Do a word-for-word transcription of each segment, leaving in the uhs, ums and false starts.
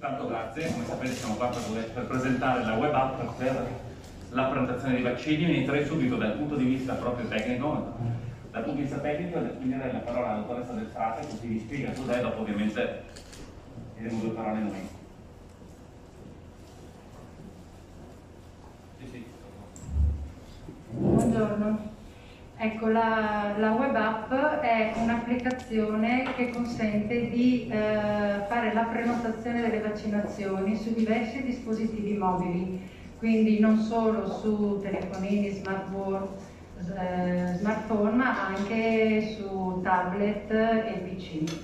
Tanto grazie, come sapete siamo qua per, per presentare la web app per la prenotazione dei vaccini. Inizierei subito dal punto di vista proprio tecnico. Dal punto di vista tecnico, quindi la parola alla dottoressa Del Frate, così vi spiega cos'è, dopo ovviamente diremo due parole noi. Sì, sì. Buongiorno. Ecco, la, la web app è un'applicazione che consente di eh, fare la prenotazione delle vaccinazioni su diversi dispositivi mobili, quindi non solo su telefonini, smartphone, eh, smartphone ma anche su tablet e P C.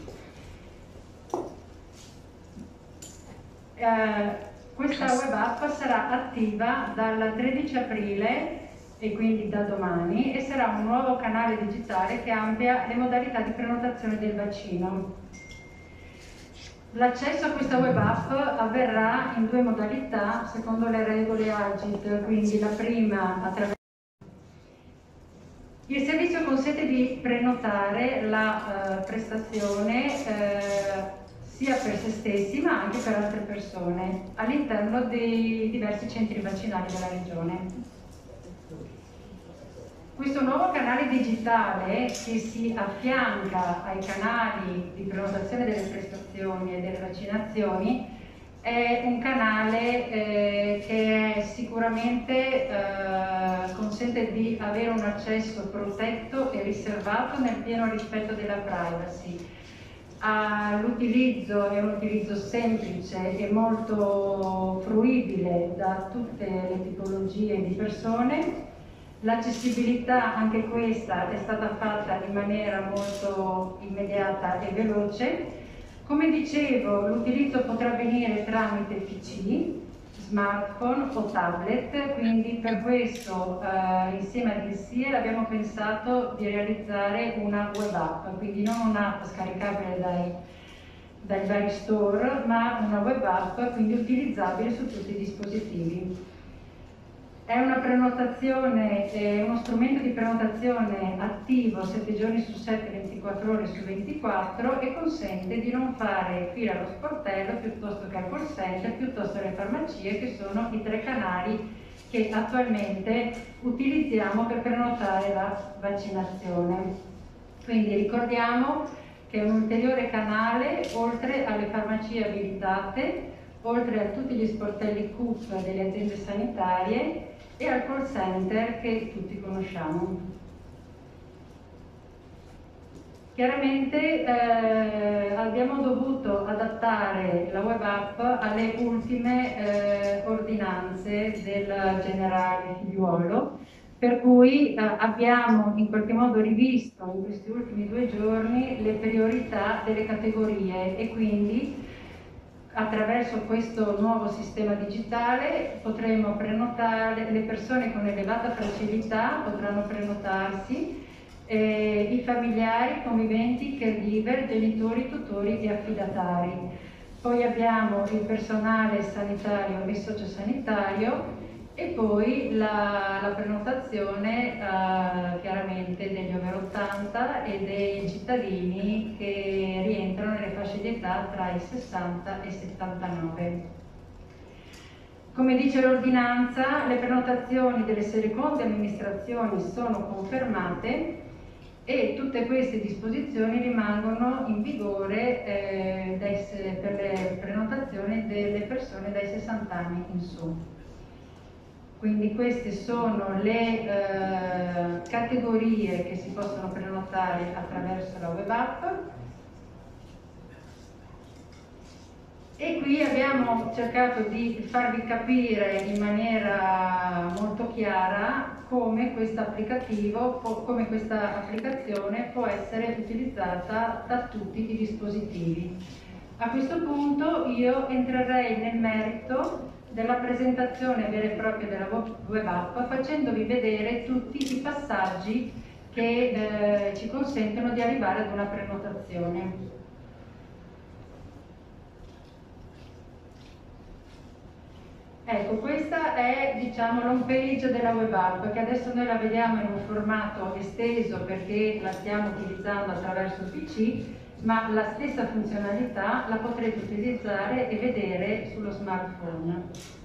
Eh, questa web app sarà attiva dal tredici aprile e quindi da domani, e sarà un nuovo canale digitale che amplia le modalità di prenotazione del vaccino. L'accesso a questa web app avverrà in due modalità secondo le regole AGID, quindi la prima attraverso il servizio consente di prenotare la eh, prestazione eh, sia per se stessi ma anche per altre persone all'interno dei diversi centri vaccinali della regione. Questo nuovo canale digitale, che si affianca ai canali di prenotazione delle prestazioni e delle vaccinazioni, è un canale eh, che sicuramente eh, consente di avere un accesso protetto e riservato nel pieno rispetto della privacy. L'utilizzo è un utilizzo semplice e molto fruibile da tutte le tipologie di persone. L'accessibilità, anche questa, è stata fatta in maniera molto immediata e veloce. Come dicevo, l'utilizzo potrà avvenire tramite P C, smartphone o tablet, quindi per questo eh, insieme ad Insier abbiamo pensato di realizzare una web app, quindi non un'app scaricabile dai, dai vari store, ma una web app quindi utilizzabile su tutti i dispositivi. È una prenotazione, è uno strumento di prenotazione attivo sette giorni su sette, ventiquattro ore su ventiquattro, e consente di non fare fila allo sportello piuttosto che al call center, piuttosto alle farmacie, che sono i tre canali che attualmente utilizziamo per prenotare la vaccinazione. Quindi ricordiamo che è un ulteriore canale, oltre alle farmacie abilitate, oltre a tutti gli sportelli C U P delle aziende sanitarie e al call center che tutti conosciamo. Chiaramente eh, abbiamo dovuto adattare la web app alle ultime eh, ordinanze del generale Figliuolo, per cui eh, abbiamo in qualche modo rivisto in questi ultimi due giorni le priorità delle categorie, e quindi attraverso questo nuovo sistema digitale potremo prenotare, le persone con elevata fragilità potranno prenotarsi, eh, i familiari, conviventi, caregiver, genitori, tutori e affidatari. Poi abbiamo il personale sanitario e sociosanitario, e poi la, la prenotazione eh, chiaramente degli over ottanta e dei cittadini che rientrano nelle fasce di età tra i sessanta e i settantanove. Come dice l'ordinanza, le prenotazioni delle seconde amministrazioni sono confermate e tutte queste disposizioni rimangono in vigore eh, dai, per le prenotazioni delle persone dai sessanta anni in su. Quindi queste sono le eh, categorie che si possono prenotare attraverso la web app. E qui abbiamo cercato di farvi capire in maniera molto chiara come questo applicativo, come questa applicazione può essere utilizzata da tutti i dispositivi. A questo punto io entrerei nel merito della presentazione vera e propria della web app, facendovi vedere tutti i passaggi che eh, ci consentono di arrivare ad una prenotazione. Ecco, questa è, diciamo, l'home page della web app, che adesso noi la vediamo in un formato esteso perché la stiamo utilizzando attraverso il P C, ma la stessa funzionalità la potrete utilizzare e vedere sullo smartphone.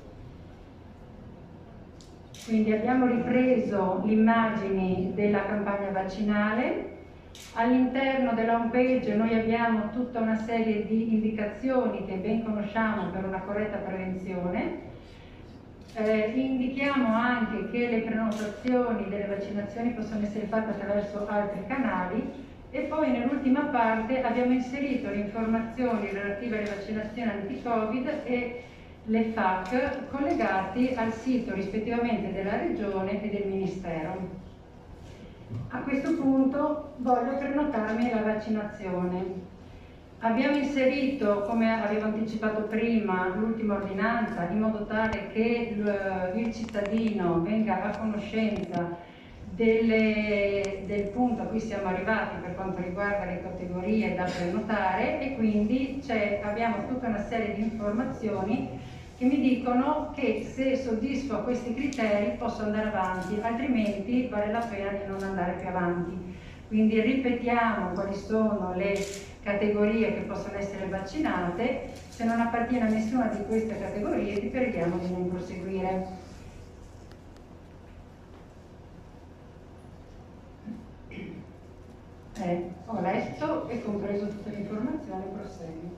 Quindi abbiamo ripreso le immagini della campagna vaccinale. All'interno della home page noi abbiamo tutta una serie di indicazioni che ben conosciamo per una corretta prevenzione. Eh, indichiamo anche che le prenotazioni delle vaccinazioni possono essere fatte attraverso altri canali e poi nell'ultima parte abbiamo inserito le informazioni relative alle vaccinazioni anti-Covid e le F A Q collegati al sito rispettivamente della Regione e del Ministero. A questo punto voglio prenotarmi la vaccinazione. Abbiamo inserito, come avevo anticipato prima, l'ultima ordinanza in modo tale che il cittadino venga a conoscenza delle, del punto a cui siamo arrivati per quanto riguarda le categorie da prenotare e quindi abbiamo tutta una serie di informazioni che mi dicono che se soddisfo questi criteri posso andare avanti, altrimenti vale la pena di non andare più avanti. Quindi ripetiamo quali sono le categorie che possono essere vaccinate. Se non appartiene a nessuna di queste categorie ti preghiamo di non proseguire. Eh, ho letto e compreso tutte le informazioni, proseguo.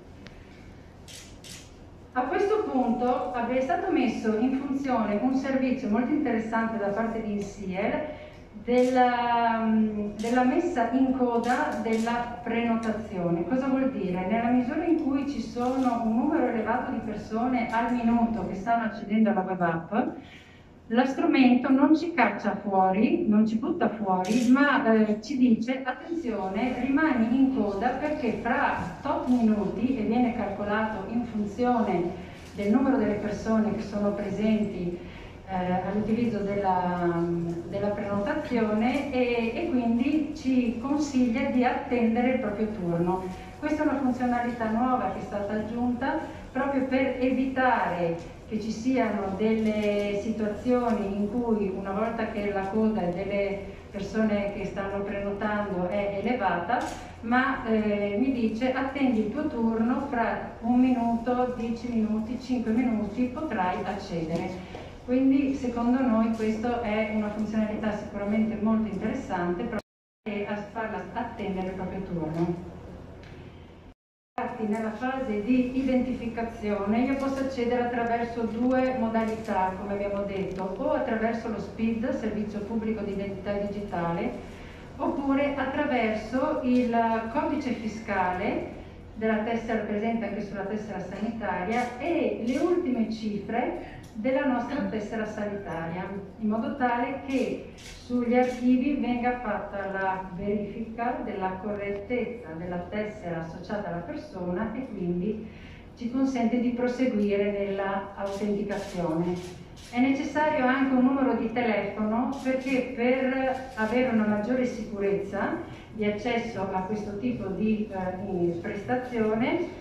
A questo punto è stato messo in funzione un servizio molto interessante da parte di INSIEL della, della messa in coda della prenotazione. Cosa vuol dire? Nella misura in cui ci sono un numero elevato di persone al minuto che stanno accedendo alla web app, lo strumento non ci caccia fuori, non ci butta fuori, ma eh, ci dice attenzione, rimani in coda perché fra tot minuti, e viene calcolato in funzione del numero delle persone che sono presenti eh, all'utilizzo della, della prenotazione e, e quindi ci consiglia di attendere il proprio turno. Questa è una funzionalità nuova che è stata aggiunta proprio per evitare che ci siano delle situazioni in cui una volta che la coda delle persone che stanno prenotando è elevata, ma eh, mi dice attendi il tuo turno, fra un minuto, dieci minuti, cinque minuti potrai accedere. Quindi secondo noi questa è una funzionalità sicuramente molto interessante proprio a farla attendere il proprio turno. Nella fase di identificazione io posso accedere attraverso due modalità, come abbiamo detto, o attraverso lo S P I D, Servizio Pubblico di Identità Digitale, oppure attraverso il codice fiscale della tessera presente anche sulla tessera sanitaria e le ultime cifre della nostra tessera sanitaria, in modo tale che sugli archivi venga fatta la verifica della correttezza della tessera associata alla persona e quindi ci consente di proseguire nella autenticazione. È necessario anche un numero di telefono perché per avere una maggiore sicurezza di accesso a questo tipo di eh, prestazione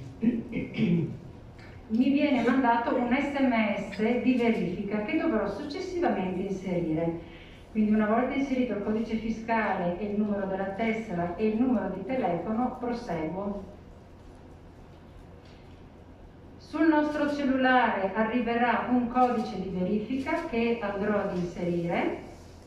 mi viene mandato un S M S di verifica che dovrò successivamente inserire. Quindi una volta inserito il codice fiscale e il numero della tessera e il numero di telefono, proseguo. Sul nostro cellulare arriverà un codice di verifica che andrò ad inserire.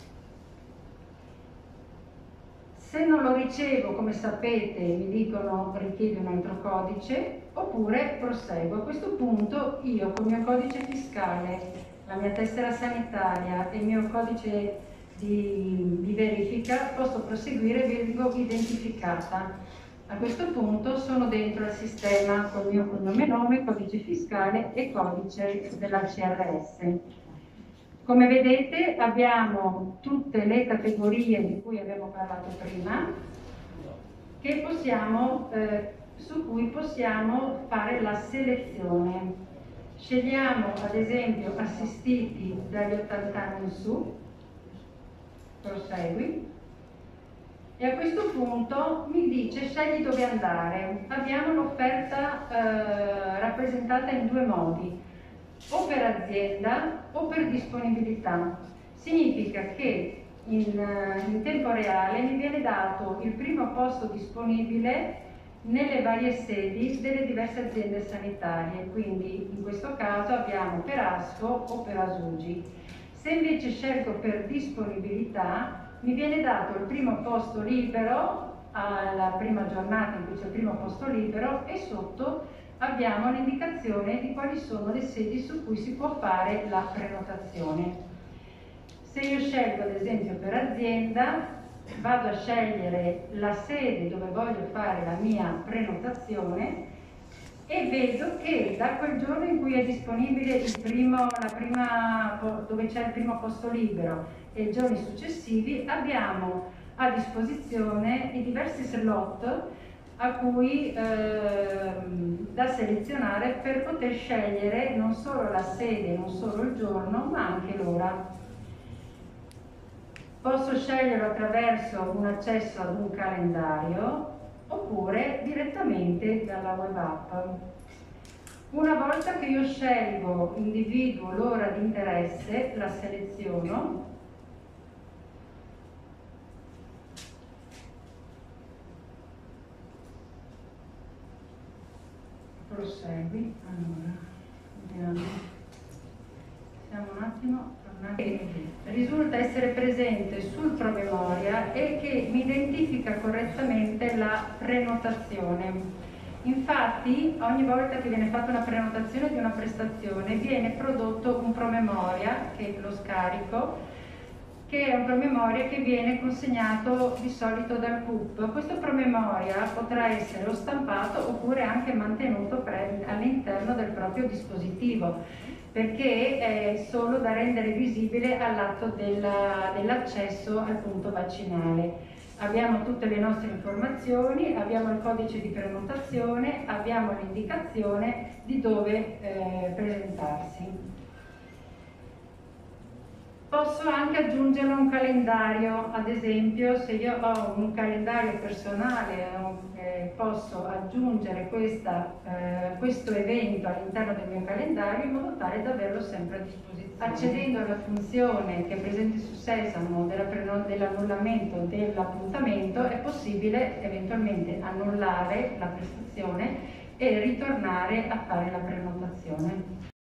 Se non lo ricevo, come sapete, mi dicono richiedi un altro codice, oppure proseguo. A questo punto io con il mio codice fiscale, la mia tessera sanitaria e il mio codice di, di verifica posso proseguire e vengo identificata. A questo punto sono dentro al sistema con il mio cognome e nome, codice fiscale e codice della C R S. Come vedete abbiamo tutte le categorie di cui abbiamo parlato prima, che possiamo, eh, su cui possiamo fare la selezione. Scegliamo ad esempio assistiti dagli ottanta anni in su, prosegui, e a questo punto mi dice scegli dove andare. Abbiamo l'offerta eh, rappresentata in due modi, o per azienda o per disponibilità. Significa che in, in tempo reale mi viene dato il primo posto disponibile nelle varie sedi delle diverse aziende sanitarie, quindi in questo caso abbiamo per ASFO o per ASUGI. Se invece scelgo per disponibilità, mi viene dato il primo posto libero alla prima giornata in cui c'è il primo posto libero e sotto abbiamo l'indicazione di quali sono le sedi su cui si può fare la prenotazione. Se io scelgo ad esempio per azienda, vado a scegliere la sede dove voglio fare la mia prenotazione e vedo che da quel giorno in cui è disponibile il primo, la prima, dove c'è il primo posto libero e i giorni successivi abbiamo a disposizione i diversi slot a cui eh, da selezionare per poter scegliere non solo la sede, non solo il giorno, ma anche l'ora. Posso sceglierlo attraverso un accesso ad un calendario oppure direttamente dalla web app. Una volta che io scelgo, individuo l'ora di interesse, la seleziono prosegui, allora, vediamo, siamo un attimo tornati. Risulta essere presente sul promemoria e che mi identifica correttamente la prenotazione. Infatti, ogni volta che viene fatta una prenotazione di una prestazione, viene prodotto un promemoria, che lo scarico, che è un promemoria che viene consegnato di solito dal C U P. Questo promemoria potrà essere o stampato oppure anche mantenuto all'interno del proprio dispositivo, perché è solo da rendere visibile all'atto dell'accesso al punto vaccinale. Abbiamo tutte le nostre informazioni, abbiamo il codice di prenotazione, abbiamo l'indicazione di dove eh, presentarsi. Posso anche aggiungere un calendario, ad esempio se io ho un calendario personale eh, posso aggiungere questa, eh, questo evento all'interno del mio calendario in modo tale da averlo sempre a disposizione. Accedendo alla funzione che è presente su Sesamo dell'annullamento dell'appuntamento è possibile eventualmente annullare la prestazione e ritornare a fare la prenotazione.